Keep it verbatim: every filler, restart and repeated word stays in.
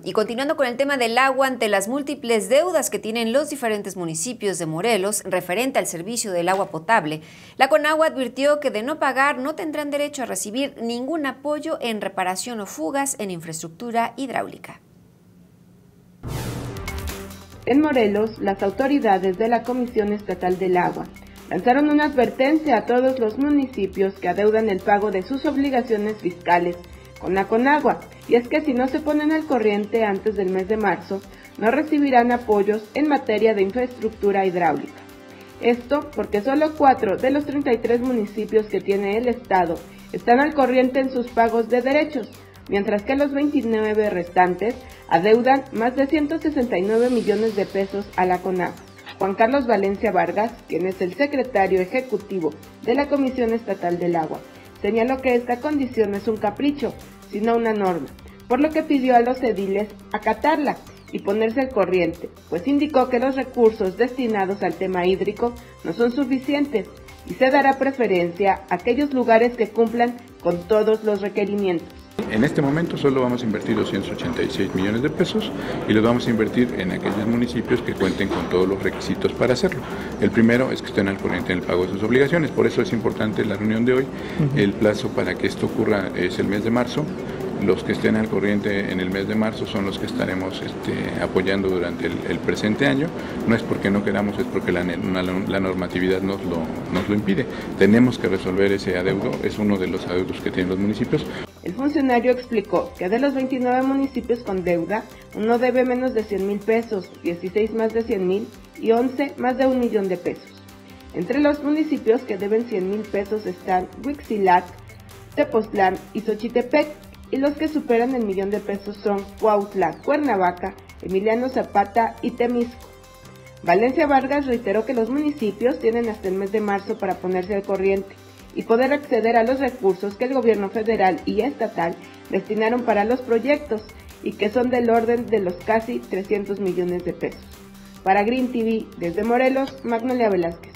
Y continuando con el tema del agua, ante las múltiples deudas que tienen los diferentes municipios de Morelos referente al servicio del agua potable, la Conagua advirtió que de no pagar no tendrán derecho a recibir ningún apoyo en reparación o fugas en infraestructura hidráulica. En Morelos, las autoridades de la Comisión Estatal del Agua lanzaron una advertencia a todos los municipios que adeudan el pago de sus obligaciones fiscales con la Conagua, y es que si no se ponen al corriente antes del mes de marzo, no recibirán apoyos en materia de infraestructura hidráulica. Esto porque solo cuatro de los treinta y tres municipios que tiene el Estado están al corriente en sus pagos de derechos, mientras que los veintinueve restantes adeudan más de ciento sesenta y nueve millones de pesos a la Conagua. Juan Carlos Valencia Vargas, quien es el secretario ejecutivo de la Comisión Estatal del Agua, señaló que esta condición no es un capricho, sino una norma, por lo que pidió a los ediles acatarla y ponerse al corriente, pues indicó que los recursos destinados al tema hídrico no son suficientes y se dará preferencia a aquellos lugares que cumplan con todos los requerimientos. En este momento solo vamos a invertir doscientos ochenta y seis millones de pesos y los vamos a invertir en aquellos municipios que cuenten con todos los requisitos para hacerlo. El primero es que estén al corriente en el pago de sus obligaciones, por eso es importante la reunión de hoy. Uh-huh. El plazo para que esto ocurra es el mes de marzo. Los que estén al corriente en el mes de marzo son los que estaremos este, apoyando durante el, el presente año. No es porque no queramos, es porque la, la, la normatividad nos lo, nos lo impide. Tenemos que resolver ese adeudo, es uno de los adeudos que tienen los municipios. El funcionario explicó que de los veintinueve municipios con deuda, uno debe menos de cien mil pesos, dieciséis más de cien mil y once más de un millón de pesos. Entre los municipios que deben cien mil pesos están Huixquilac, Tepoztlán y Xochitepec, y los que superan el millón de pesos son Cuautla, Cuernavaca, Emiliano Zapata y Temisco. Valencia Vargas reiteró que los municipios tienen hasta el mes de marzo para ponerse al corriente y poder acceder a los recursos que el gobierno federal y estatal destinaron para los proyectos y que son del orden de los casi trescientos millones de pesos. Para Green T V, desde Morelos, Magnolia Velázquez.